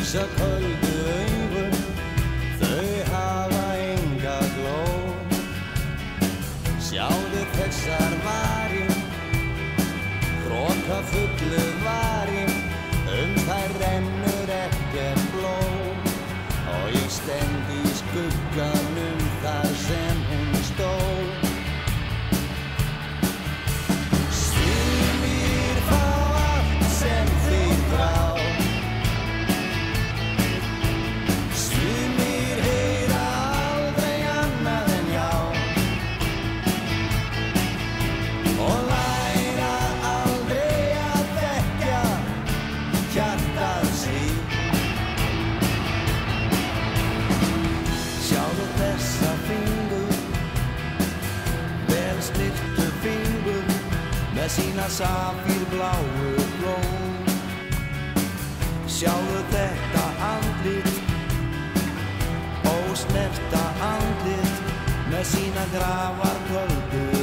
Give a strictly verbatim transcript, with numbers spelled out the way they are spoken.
Ljósa köldu augun, þau hafa enga gló. Sjáðu þessar varir, hroka fullu varir, um þær rennur ekkert blóð. Og ég stend í skugganum þar sem hún stóð. Sumir fá allt sem þeir þrá, sumir heyra aldrei annað en já, og læra aldrei að þekkja hjartað sitt. Sjáðu þessa fingur, vel snyrtu fingur, með sína safírbláu blóm. Sjáðu þetta andlit, ósnerta andlit, með sína grafarköldu